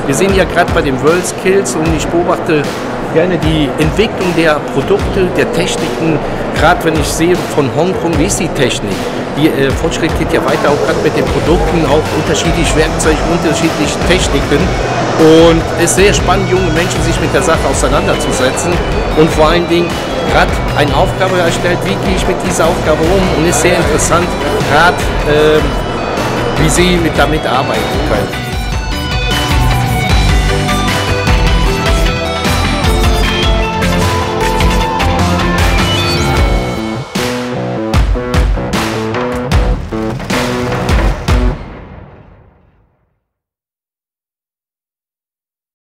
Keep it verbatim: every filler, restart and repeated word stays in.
Wir sehen ja gerade bei den WorldSkills und ich beobachte gerne die Entwicklung der Produkte, der Techniken, gerade wenn ich sehe von Hongkong, wie ist die Technik? Die äh, Fortschritt geht ja weiter, auch gerade mit den Produkten, auch unterschiedliche Werkzeuge, unterschiedliche Techniken. Und es ist sehr spannend, junge Menschen sich mit der Sache auseinanderzusetzen und vor allen Dingen gerade eine Aufgabe erstellt, wie gehe ich mit dieser Aufgabe um, und es ist sehr interessant, gerade äh, wie sie mit damit arbeiten können.